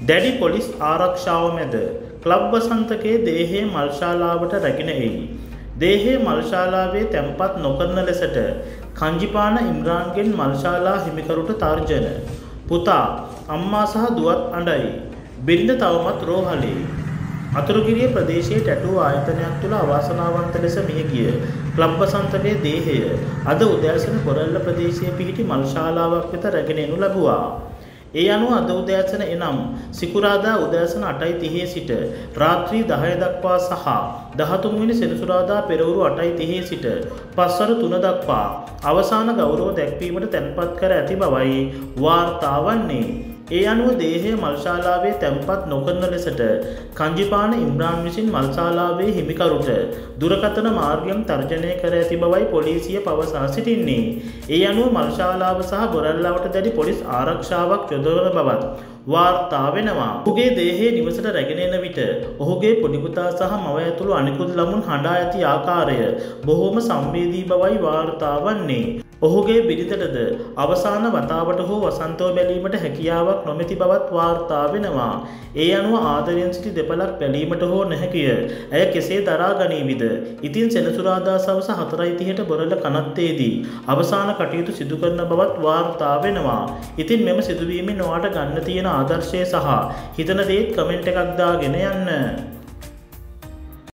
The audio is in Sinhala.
දැඩි පොලිස් ආරක්ෂාව මැද ක්ලබ් වසන්තකයේ දේහය මල්ශාලාවට රැගෙන එයි. දේහය මල්ශාලාවේ තැන්පත් නොකරන ලෙසට කංජිපාන ඉම්රාන්ගෙන් මල්ශාලා හිමිකරුට තර්ජන. පුතා අම්මා සහ දුවත් අඬයි. බිරිඳ තවමත් රෝහලේ. අතුරුගිරිය ප්‍රදේශයේ ටැටූ ආයතනයක් තුළ අවාසනාවන්ත ලෙස මියගිය ක්ලබ් වසන්තකයේ දේහය අද උදෑසන කොරල්ල ප්‍රදේශයේ පිහිටි මල්ශාලාවක් වෙත රැගෙන එනු ලැබුවා. ඒ අනුව අද උදෑසන එනම් සිකුරාදා උදෑසන 8:30 සිට රාත්‍රී 10 දක්වා සහ 13 වෙනි සෙනසුරාදා පෙරවරු 8:30 සිට පස්වරු 3 දක්වා අවසාන ගෞරව දැක්වීමට තැන්පත් කර ඇති බවයි වාර්තා වන්නේ. ඒ අනුව දේහය මල්ශාලාවේ තැන්පත් නොකරන ලෙසට කංජිපාන ඉම්රාන් විසින් මල්ශාලාවේ හිමිකරුට දුරකථන මාර්ගයෙන් තර්ජනය කර ඇති බවයි පොලිසිය පවසා සිටින්නේ. ඒ අනුව මල්ශාලාව සහ බොරැල්ලාවට දැඩි පොලිස් ආරක්ෂාවක් යොදවන බවත් වාර්තා වෙනවා. ඔහුගේ දේහය නිවසට රැගෙන එන විට ඔහුගේ පොඩි පුතා සහ මව ඇතුළු අනිකුත් ළමුන් හඬා ඇති ආකාරය බොහෝම සංවේදී බවයි වාර්තා වන්නේ. ඔහුගේ බිරිඳටද අවසාන වතාවට හෝ වසන්තව බැලීමට හැකියාවක් නොමැති බවත් වාර්තා වෙනවා. ඒ අනුව ආදරයෙන් සිටි දෙපළක් බැලීමට හෝ නොහැකිය. ඇය කෙසේ දරා ගනීවිද? ඉතින් සෙනසුරාදා සවස 4:30ට බොරැල්ල කනත්තේදී අවසාන කටයුතු සිදු කරන බවත් වාර්තා වෙනවා. ඉතින් මෙම සිදුවීමෙන් ඔයාට ගන්න තියෙන ආදර්ශය සහ හිතන දේත් කමෙන්ට් එකක් දාගෙන යන්න.